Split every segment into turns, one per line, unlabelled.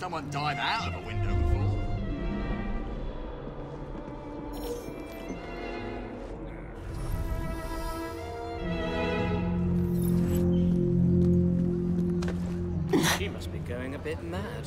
someone dive out of a window before.
She must be going a bit mad.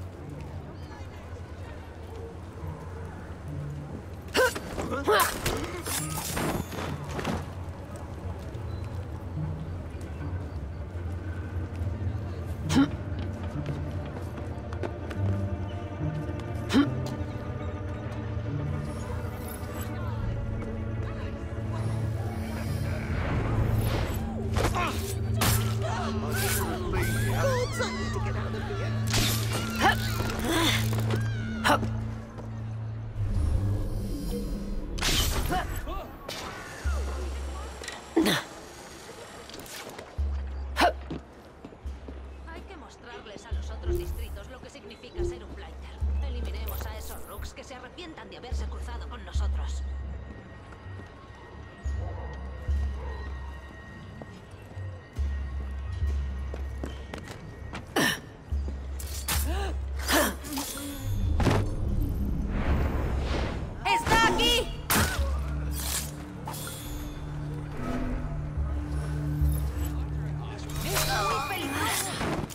Hay que mostrarles a los otros distritos lo que significa ser un blighter. Eliminemos a esos rooks que se arrepientan de haberse cruzado con nosotros. ¡Está aquí! ¡Es muy peligroso!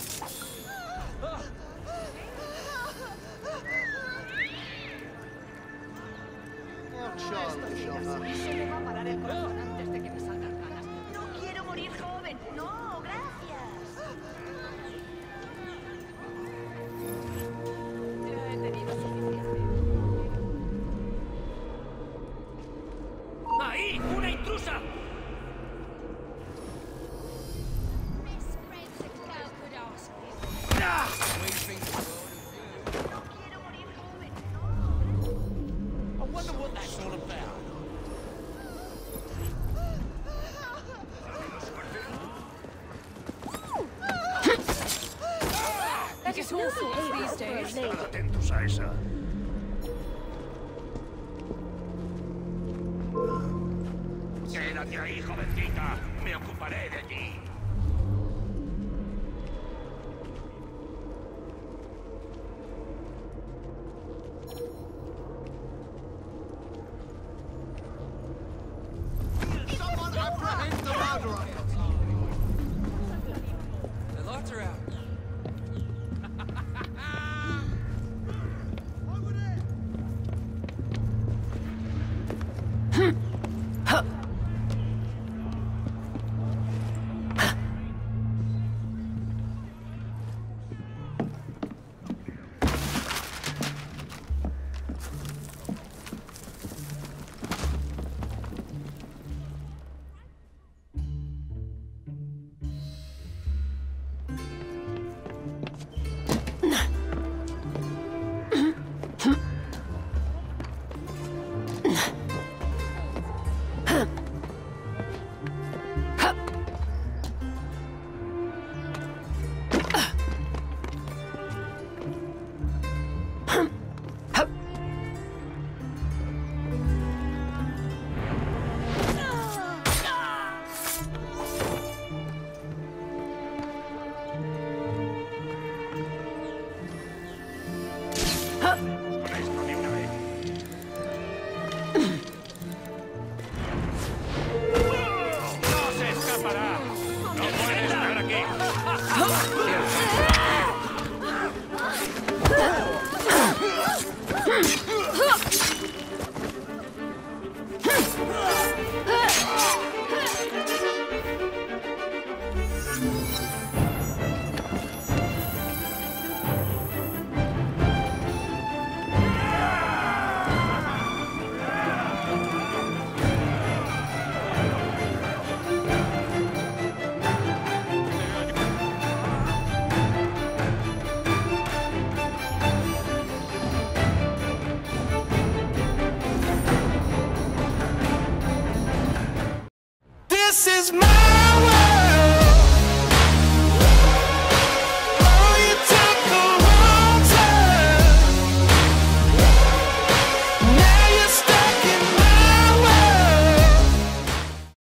Se me va a parar el corazón antes de que me salgan ganas. No quiero morir joven. No, gracias. Ya he tenido suficiente.
¡Ahí! ¡Una intrusa!
No quiero morir joven.
I wonder what that's all about.
That is all sorts these days.
Estad atentos a esa. Quédate ahí, jovencita. Me ocuparé de ti.